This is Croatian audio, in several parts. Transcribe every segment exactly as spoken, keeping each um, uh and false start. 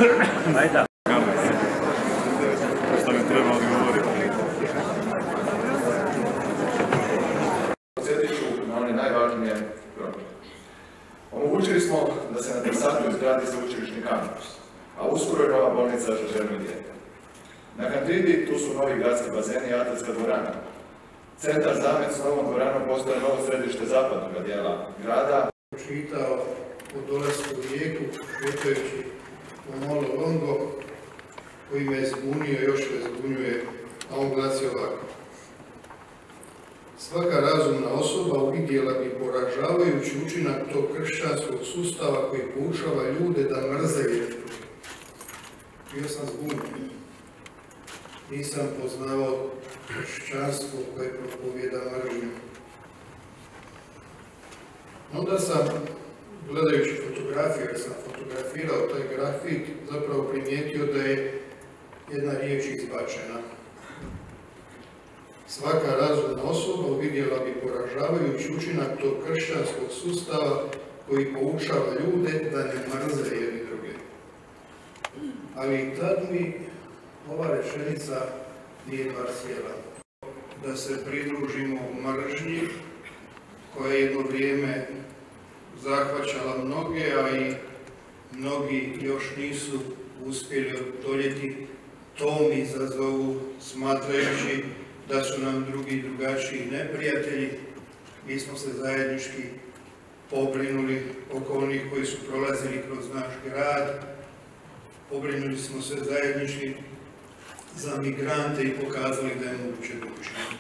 Ajde. Što mi treba odgovoriti? Podsjetit ću na one najvažnije promjene. Omogućili smo da se na Trsatu izgradi sveučilišni kampus, a uskoro je nova bolnica za ženu i dijete. Na Kantridi tu su novi gradski bazeni i atletska dvorana. Centar Zamet s novom dvoranom postaje novo središte zapadnog dijela grada. Čitao o dolasku u Rijeku, šetajući u Molo Longo, koji me zbunio, još me zbunjuje, a on glasi ovako. Svaka razumna osoba uvidjela bi poražavajući učinak tog kršćanskog sustava koji poučava ljude da mrze jedni. Bio sam zbunjen. Nisam poznavao kršćanstvo koje propovijeda mržnju. Onda sam, gledajući fotografiju, jer sam fotografirao taj grafit, zapravo primijetio da je jedna riječ izbačena. Svaka razumna osoba uvidjela bi poražavajući učinak tog kršćanskog sustava koji poučava ljude da ne mrze jedni druge. Ali tad mi ova rečenica nije bar sjela. Da se pridružimo mržnji koja je jedno vrijeme zahvaćala mnoge, a i mnogi još nisu uspjeli odoljeti tom izazovu, smatrajući da su nam drugi drugačiji neprijatelji. Mi smo se zajednički pobrinuli oko onih koji su prolazili kroz naš grad, pobrinuli smo se zajednički za migrante i pokazali da je moguće učiniti.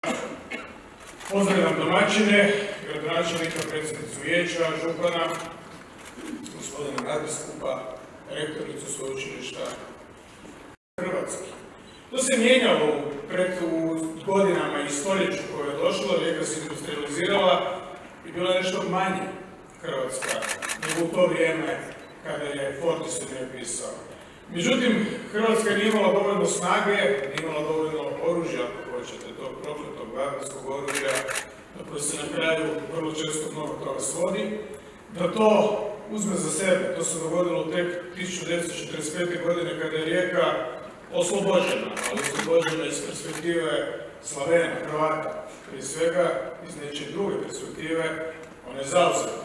Pozdravljam domaćine, gradonačelnika, predsjednicu vijeća, župana, gospodina nadbiskupa, rektoricu sveučilišta Hrvatski. To se mijenjalo u godinama i stoljeću koje je došlo, Rijeka se industrializirala i bila je nešto manje Hrvatska nego u to vrijeme kada je Fortis je pisao. Međutim, Hrvatska nije imala dovoljno snage, nije imala dovoljno oružja, ako hoćete, tog prokletog barbarskog oružja, da se na kraju vrlo često mnogo toga svodi, da to uzme za sebe. To se dogodilo tek tisuću devetsto četrdeset pete. godine kada je Rijeka oslobođena, ali oslobođena iz perspektive Slavena, Hrvata, prije svega iz nečije druge perspektive, ona je zauzela.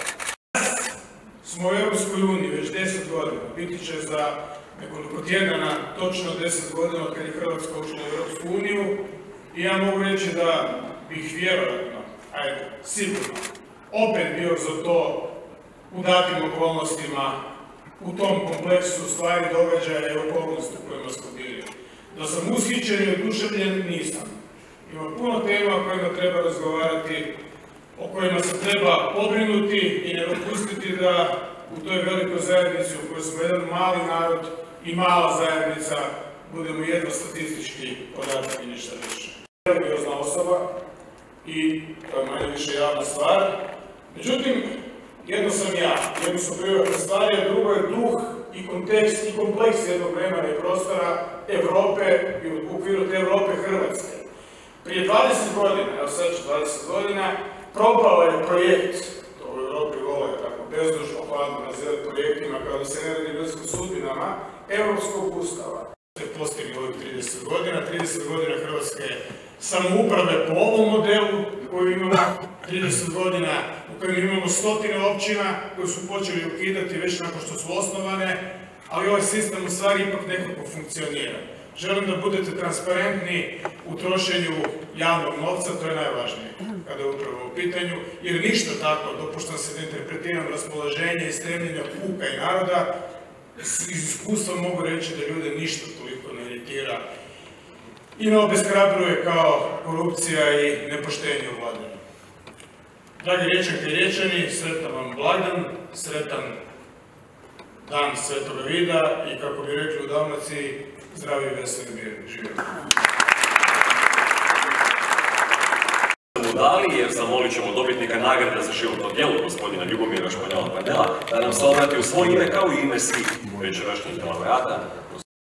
Smo u Europskoj uniji već deset godina, biti će za nekoliko tjedana, točno deset godina od kad je Hrvatska ušla u Europsku uniju, i ja mogu reći da bih vjerojatno, ajde, sigurno, opet bio za to u datim okolnostima, u tom kompleksu stvari, događaja i okolnosti u kojima smo bili. Da sam ushićen i oduševljen, nisam. Ima puno tema o kojima treba razgovarati, o kojima se treba pobrinuti i ne dopustiti da u toj velikoj zajednici u kojoj smo jedan mali narod i mala zajednica budemo jedno statistički podatak i ništa više. Religiozna osoba i to je manje više javna stvar. Međutim, jedno sam ja, jedno su privatne stvari, a drugo je duh i kontekst i kompleks jednog vremena i prostora Evrope i u okviru te Evrope Hrvatske. Prije dvadeset godina, evo sad će dvadeset godina, propao je projekt, to u Evropi vole tako bezdušno hladno nazivati projektima kao da se ne radi ljudskim sudbinama, Europskog ustava. Postigli ovih trideset godina, trideset godina Hrvatske samouprave po ovom modelu koju imamo, trideset godina u kojem imamo stotine općina koje su počeli ukidati već nakon što su osnovane, ali ovaj sistem u stvari ipak nekako funkcionira. Želim da budete transparentni u trošenju javnog novca, to je najvažnije kada je upravo u pitanju, jer ništa tako, dopuštam se da interpretiram raspoloženje i stremljenja puka i naroda, iz iskustva mogu reći da ljude ništa toliko ne iritira i ne obeshrabruje kao korupcija i nepoštenje u vladanju. Dragi Riječanke i Riječani, sretan vam blagdan, sretan dan Svetoga Vida i, kako bi rekli u Dalmaciji, zdravi i veseli mir. Živjeti. Dali, jer zamolit ćemo dobitnika nagrade za životno djelo, gospodina Ljubomira Španjola Pandela, da nam se obrati u svoje ime kao i ime svih večerašnjih laureata.